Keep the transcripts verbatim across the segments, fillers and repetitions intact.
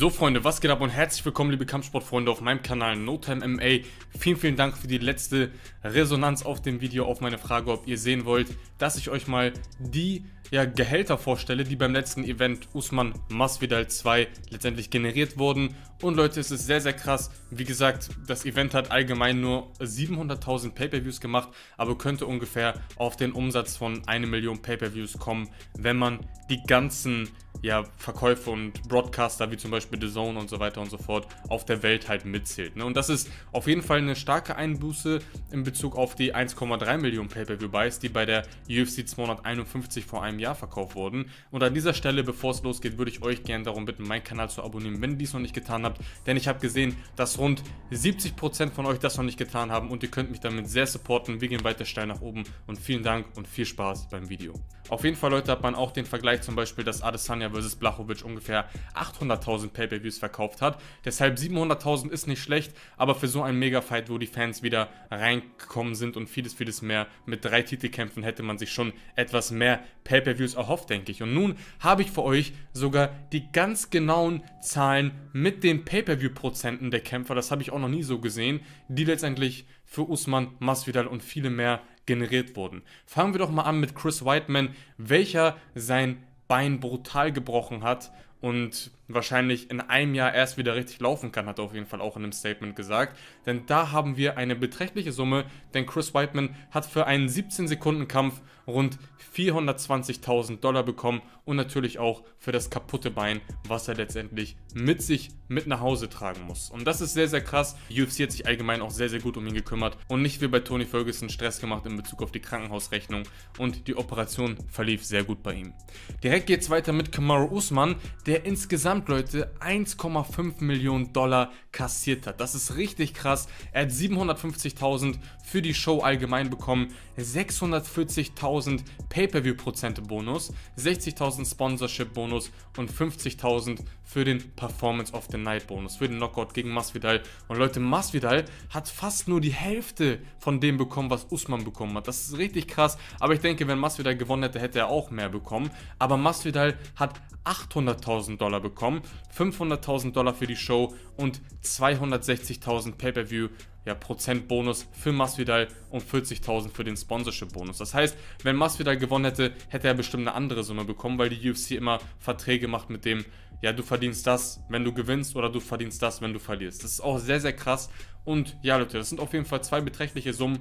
So Freunde, was geht ab und herzlich willkommen liebe Kampfsportfreunde auf meinem Kanal No Time M M A. Vielen, vielen Dank für die letzte Resonanz auf dem Video, auf meine Frage, ob ihr sehen wollt, dass ich euch mal die ja, Gehälter vorstelle, die beim letzten Event Usman Masvidal zwei letztendlich generiert wurden. Und Leute, es ist sehr, sehr krass. Wie gesagt, das Event hat allgemein nur siebenhunderttausend Pay-Per-Views gemacht, aber könnte ungefähr auf den Umsatz von eine Million Pay-Per-Views kommen, wenn man die ganzen ja, Verkäufe und Broadcaster wie zum Beispiel The Zone und so weiter und so fort auf der Welt halt mitzählt. Ne? Und das ist auf jeden Fall eine starke Einbuße in Bezug auf die eins Komma drei Millionen Pay-Per-View-Buys, die bei der U F C zweihunderteinundfünfzig vor einem Jahr verkauft wurden. Und an dieser Stelle, bevor es losgeht, würde ich euch gerne darum bitten, meinen Kanal zu abonnieren, wenn ihr dies noch nicht getan habt. Denn ich habe gesehen, dass rund siebzig Prozent von euch das noch nicht getan haben und ihr könnt mich damit sehr supporten. Wir gehen weiter steil nach oben und vielen Dank und viel Spaß beim Video. Auf jeden Fall, Leute, hat man auch den Vergleich zum Beispiel, dass Adesanya versus Blachowicz ungefähr achthunderttausend Pay-Per-Views verkauft hat. Deshalb siebenhunderttausend ist nicht schlecht, aber für so einen Mega-Fight, wo die Fans wieder reingekommen sind und vieles, vieles mehr, mit drei Titelkämpfen hätte man sich schon etwas mehr Pay-Per-Views erhofft, denke ich. Und nun habe ich für euch sogar die ganz genauen Zahlen mit den Pay-Per-View-Prozenten der Kämpfer, das habe ich auch noch nie so gesehen, die letztendlich für Usman Masvidal und viele mehr generiert wurden. Fangen wir doch mal an mit Chris Weidman, welcher sein Bein brutal gebrochen hat und wahrscheinlich in einem Jahr erst wieder richtig laufen kann, hat er auf jeden Fall auch in einem Statement gesagt. Denn da haben wir eine beträchtliche Summe, denn Chris Weidman hat für einen siebzehn Sekunden Kampf rund vierhundertzwanzigtausend Dollar bekommen und natürlich auch für das kaputte Bein, was er letztendlich mit sich mit nach Hause tragen muss. Und das ist sehr, sehr krass. Die U F C hat sich allgemein auch sehr, sehr gut um ihn gekümmert und nicht wie bei Tony Ferguson Stress gemacht in Bezug auf die Krankenhausrechnung, und die Operation verlief sehr gut bei ihm. Direkt geht es weiter mit Kamaru Usman, der insgesamt, Leute, eins Komma fünf Millionen Dollar kassiert hat. Das ist richtig krass. Er hat siebenhundertfünfzigtausend für die Show allgemein bekommen, sechshundertvierzigtausend Pay-Per-View-Prozente Bonus, sechzigtausend Sponsorship-Bonus und fünfzigtausend für den Performance of the Night Bonus, für den Knockout gegen Masvidal. Und Leute, Masvidal hat fast nur die Hälfte von dem bekommen, was Usman bekommen hat. Das ist richtig krass, aber ich denke, wenn Masvidal gewonnen hätte, hätte er auch mehr bekommen. Aber Masvidal hat achthunderttausend Dollar bekommen, fünfhunderttausend Dollar für die Show und zweihundertsechzigtausend Pay-Per-View ja, Prozentbonus für Masvidal und vierzigtausend für den Sponsorship-Bonus. Das heißt, wenn Masvidal gewonnen hätte, hätte er bestimmt eine andere Summe bekommen, weil die U F C immer Verträge macht mit dem, ja, du verdienst das, wenn du gewinnst, oder du verdienst das, wenn du verlierst. Das ist auch sehr, sehr krass. Und ja, Leute, das sind auf jeden Fall zwei beträchtliche Summen.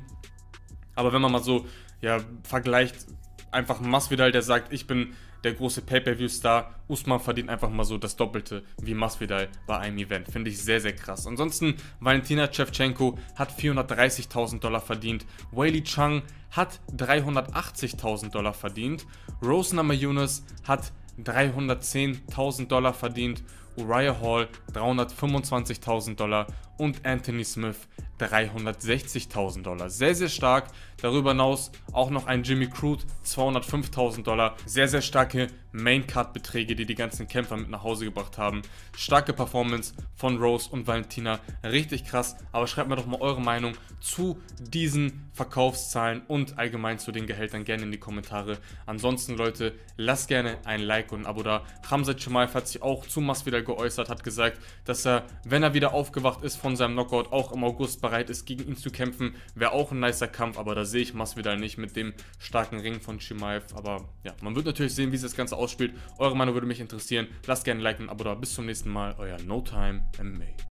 Aber wenn man mal so, ja, vergleicht, einfach Masvidal, der sagt, ich bin der große Pay-Per-View-Star, Usman verdient einfach mal so das Doppelte wie Masvidal bei einem Event. Finde ich sehr, sehr krass. Ansonsten, Valentina Shevchenko hat vierhundertdreißigtausend Dollar verdient. Weili Chang hat dreihundertachtzigtausend Dollar verdient. Rose Namajunas hat dreihundertzehntausend Dollar verdient. Uriah Hall dreihundertfünfundzwanzigtausend Dollar und Anthony Smith dreihundertsechzigtausend Dollar. Sehr, sehr stark. Darüber hinaus auch noch ein Jimmy Crute, zweihundertfünftausend Dollar. Sehr, sehr starke Main-Card-Beträge, die die ganzen Kämpfer mit nach Hause gebracht haben. Starke Performance von Rose und Valentina. Richtig krass. Aber schreibt mir doch mal eure Meinung zu diesen Verkaufszahlen und allgemein zu den Gehältern gerne in die Kommentare. Ansonsten, Leute, lasst gerne ein Like und ein Abo da. Khamzat Chimaev hat sich auch zu Masvidal geäußert, hat gesagt, dass er, wenn er wieder aufgewacht ist von seinem Knockout, auch im August bereit ist, gegen ihn zu kämpfen. Wäre auch ein nicer Kampf, aber da sehe ich Masvidal nicht mit dem starken Ring von Chimaev. Aber ja, man wird natürlich sehen, wie sich das Ganze ausspielt. Eure Meinung würde mich interessieren. Lasst gerne ein Like und ein Abo da. Bis zum nächsten Mal. Euer No Time M M A.